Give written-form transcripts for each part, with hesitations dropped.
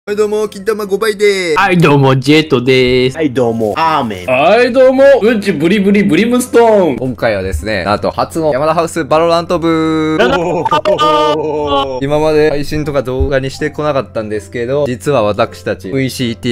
はいどうも、金玉5倍でーす。 はい、どうも、ジェットでーす。 はい、どうも、アーメン。 はいどうも、うんちブリブリブリムストーン。 今回はですね、なんと初の山田ハウスバロラント部。今まで配信とか動画にしてこなかったんですけど、実は私たち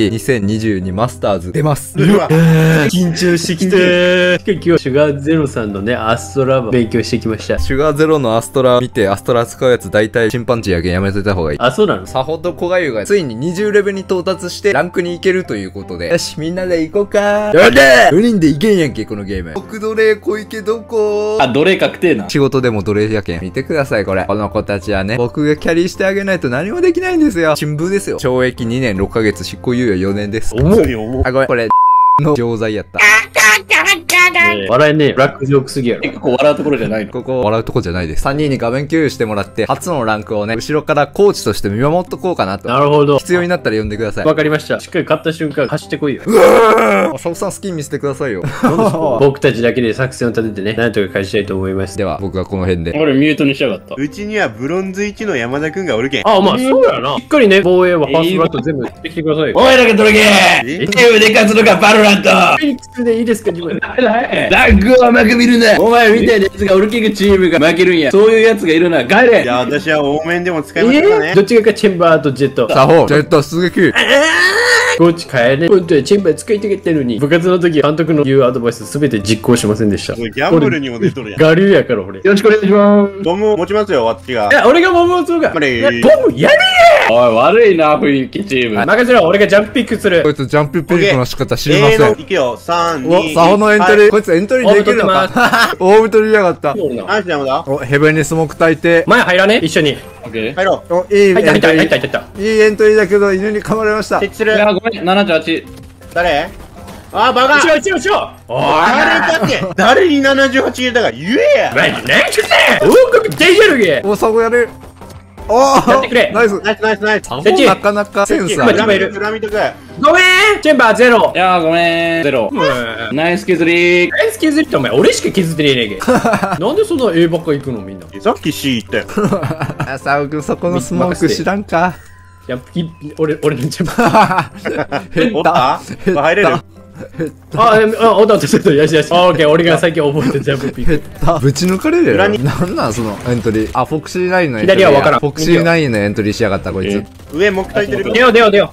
VCT2022 マスターズ出ます。 緊張してきてー。今日はシュガーゼロさんのね、アストラ勉強してきました。 シュガーゼロのアストラ見て、アストラ使うやつ大体チンパンジーやけんやめといた方がいい。 あ、そうなの？ サホとコガユがついに20レベルに到達してランクに行けるということで、よし、みんなで行こうか。 やで 4人で行けんやんけ、このゲーム。僕奴隷小池どこ？ あ、奴隷確定な。 仕事でも奴隷やけん。見てください、これ。この子たちはね、僕がキャリーしてあげないと何もできないんですよ。新聞ですよ。懲役2年6ヶ月、執行猶予4年です。 重い。 あ、ごめん。これ、の錠剤やった。 笑えねえ。ブラックジョークすぎやろ。 結構笑うところじゃないの。 ここ、笑うとこじゃないです。3人に画面共有してもらって、初のランクをね、後ろからコーチとして見守っとこうかなと。 なるほど。 必要になったら呼んでください。 わかりました。しっかり勝った瞬間、走ってこいよ。 サボさんスキン見せてくださいよ。 僕たちだけで作戦を立ててね、なんとか勝ちたいと思います。 では、僕はこの辺で。 俺ミュートにしやがった。 うちにはブロンズ1の山田くんがおるけん。 あ、まあ、そうやな。しっかりね、防衛はファーストラット全部できてくださいよ。 お前らがどれけえ手腕勝つのかバロラント。 フェニックスでいいですか、自分。 ランクを甘く見るな。お前みたいなやつがオルキングチームが負けるんや。そういうやつがいるな。帰れ。 じゃあ私は多面でも使いますからね。 どっちがかチェンバーとジェット。 サホ、ジェット出撃。 コーチ変えね。本当はチェンバー使いたかったのに、部活の時監督の言うアドバイスすべて実行しませんでした。 ギャンブルにも出とるやん。 我流やから俺。よろしくお願いします。 ボム持ちますよ、私がい。や、俺がボムを打つのか。 これいやボムやれおい、悪いな、雰囲気チーム。 任せろ、俺がジャンプピックする。 こいつジャンプピックの仕方知りません。 いくよ、3、 お、 2、 サホのエントリー、 はいこいつエントリーできるのか。大太りやがった。 ナイス山田。 お、ヘブンにスモーク焚いて。 前入らね一緒に。 オッケー。 入ろう。 お、いいエントリ入った入ったー。 入った。 いいエントリーだけど、犬に噛まれました。 設置する。 いや、ごめん、78。 誰あ、バカ後ろ後ろ後ろ。おい誰だって誰に78入れたか言えや。 何して王国デジャルゲお、サホやる。おー、 やってくれナイス。 ナイスナイスナイス。 サホ設置なかなかセンスある。 今いるピラミッドか。 ごめんチェンバーゼロいやー、ごめん。ゼロ。ナイス削り。 ナイス削りってお前俺しか削ってねえねえけなんでそんな A ばっか行くのみんなさっき C 言ったよ。 あ、サホ君そこのスモーク知らんか。 ジャンプキ俺のチェンバーおった入れる。 おったよしよしオッケー俺が最近覚えてジャンプピックぶち抜かれるやろ。 裏になんなんそのエントリー。あ、フォクシー9のエントリー。 左は分からんフォクシー9のエントリーしやがった、こいつ。 上木焚いてる。 出よう出よう出よ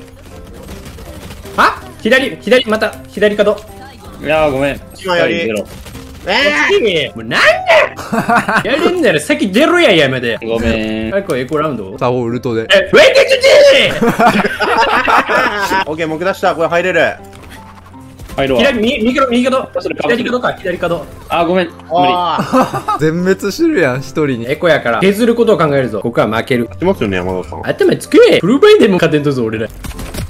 うあ左また左角いやー、ごめん。 今やりゼロ。 もうなんだやれんなら先出ろややめでごめん。 はいこれエコラウンドサホウルトで。 ウェイテチオッケー、木出した。これ入れる。 入るわ。 右角それ左角か左角あ、ごめん。無理。 あ全滅してるやん、一人に。 エコやから削ることを考えるぞここは負けるあ。しますよね、山田さん。 頭つけフルバイでも勝てんとぞ俺ら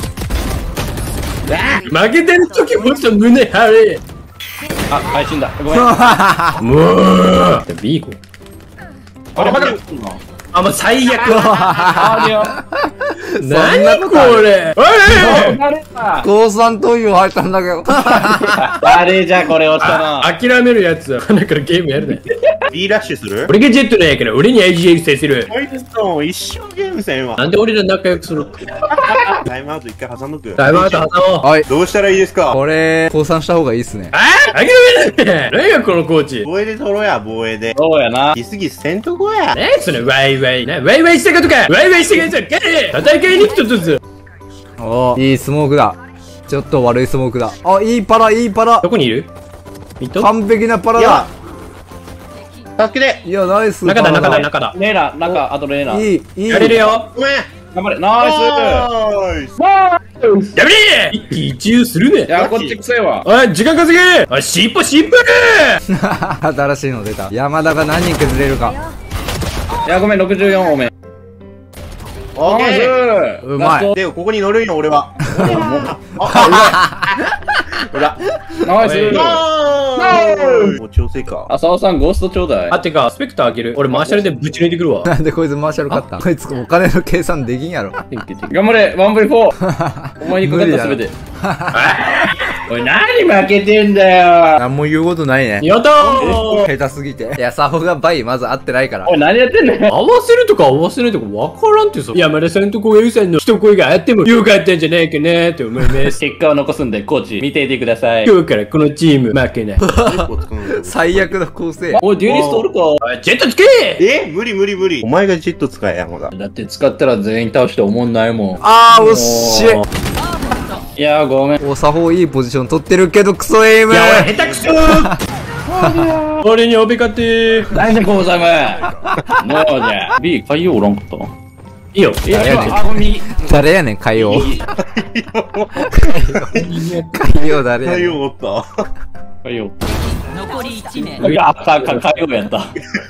負けてる時もっと胸張れあ、配信だ。ごめん。 もう B 行こうあれ、バカ。 あ、もう最悪あるよ。 何これおい誰だ。 高3投票入ったんだけど。 誰じゃ、これ落ちたな。 諦めるやつは鼻からゲームやるね B ラッシュする俺がジェットなんやから俺に IGL 制するこいつと一生ゲームせんわ。 なんで俺ら仲良くするってタイムアウト一回挟んどく。 タイムアウト挟もうはい。 どうしたらいいですか。 これ、降参した方がいいっすね。 諦めない何やこのコーチ防衛で取ろうや、防衛で。 そうやな。 ギスギスせんとこや。 ねそれワイワイなワイワイしたことかワイワイしたやつはガレ戦いに来たとずおいいスモークだ。ちょっと悪いスモークだ。あ、いいパラ、いいパラど。こにいるミッド完璧なパラいやだ。 助けて。 いや、ナイス。 中だパラ中だ中だレーナ、中、あとレーナ。 いい、いい。 やれるよごめん。 頑張れ。ナイス。 ナイス。 やめれ一喜一憂するねいや、こっちくせえわ。 おい時間稼げおい尻尾新しいの出た。山田が何人削れるか。 いや、ごめん、64多め。 オッケー。 うまい。 で、ここに乗るんよ、俺は。裏。 ナイス。 もう調整か。 浅尾さん、ゴーストちょうだい。 あてかスペクターあげる俺マーシャルでぶち抜いてくるわなんでこいつマーシャル勝ったこいつお金の計算できんやろ。 頑張れ、1V4。お前にかかったすべて。 おい、何負けてんだよ。 なんも言うことないね。 やったー。 下手すぎて。いや、サホがバイまず合ってないからお。い、何やってんだよ。 合わせるとか合わせないとかわからんってさ。山田さんと小遊さんの一声があってもよかったんじゃないかなって思います。 結果を残すんで、コーチ、見ていてください。 今日からこのチーム負けない。 最悪の構成や。 おい、デュエリストおるか。 おいジェットつけ無理無理無理。お前がジェット使え、山田。 だって使ったら全員倒して思んないもん。 あー、おっしい。 いやー、ごめん。 お、サホいいポジション取ってるけど、クソエイム。 いや、俺下手くそ俺におべかて何でこうざむ。もうじゃあ、B、海洋おらんかったいいよ。 誰やねん。 あ、ごめん、右。 誰やねん、海洋。海洋誰やねん。 太陽おった。 海洋。 残り1名。 いや、海洋やった。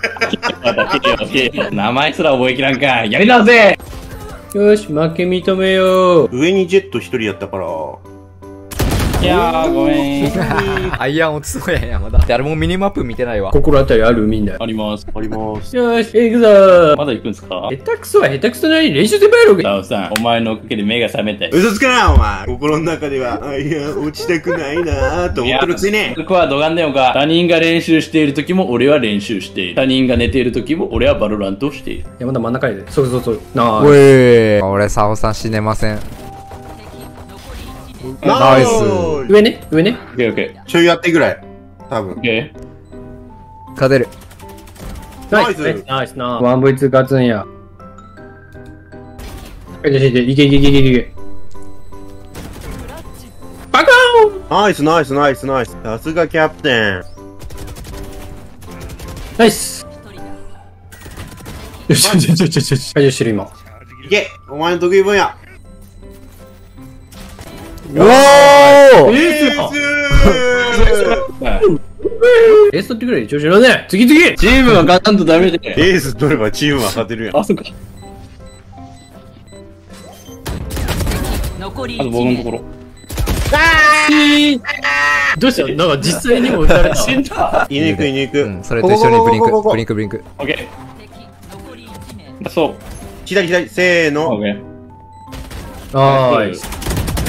名前すら覚えきらんか。やり直せ。 よし、負け認めよう。 上にジェット一人やったから。 いやー、ごめん。 アイアン落ちそうやん、山田。誰もミニマップ見てないわ。 心当たりあるみんな。 あります。 あります。 よし、行くぞー。 まだ行くんすか？ 下手くそは下手くそなりに練習せばやろうが。 タオさん、お前のおかげで目が覚めて。 嘘つくな、お前。心の中では、いや、落ちたくないなーと思ってるくせに。 僕はどがんでよか。他人が練習している時も俺は練習している。他人が寝ている時も俺はバロラントをしている。 山田真ん中やで。そうそうそう。なおあ。 い。俺、サホさん死ねません。ナイス上ね、上ね。 オッケーオッケちょいやってぐらい。多分ー。オッ。ケ勝てる。 ナイス、ナイス、ナイスな。ワンボイツ勝つんや。いけいけいけいけいけいけ。バカーンナイスナイスナイスナイス。さすがキャプテン。 ナイスよしよしよしよしよし。解除してる今。 いけお前の得意分野。 おーエースよー。 エース取ってくれ、調子乗るね。次次チームは勝たんとダメで。 エース取ればチームは勝てるやん。 あ、そっか。 残りあと僕のとこ 1名。 ろ。 どうしたなんか実際にも撃たれた。 死んだ。 言いにくい言いにくい。 うん、それと一緒にブリンク、ブリンク、ブリンク。 オッケ敵残り1名。 ー。そう。 左左、せーオの。 ッケー。 ナイス。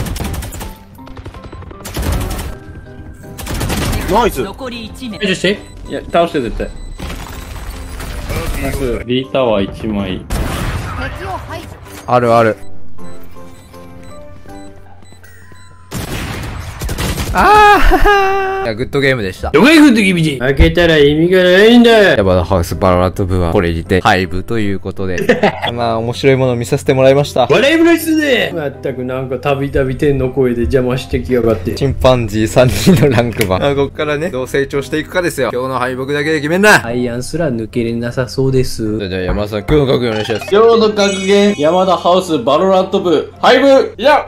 ナイス。 残り1名。 解除して。 いや、倒して絶対。ナイス。リータワー1枚。 あるある。あーいや、グッドゲームでした。 どこ行くんだ君ち負けたら意味がないんだヤバダハウスバロラント部はこれにて廃部ということで。まあ、面白いものを見させてもらいました。 笑いぶらしでまったくなんかたびたび天の声で邪魔してきやがってチンパンジー3人のランク版。こっからね、どう成長していくかですよ。今日の敗北だけで決めんな。 アイアンすら抜けれなさそうですじゃあ山田さん、今日の格言お願いします。 今日の格言、山田ハウスバロラント部、廃部いや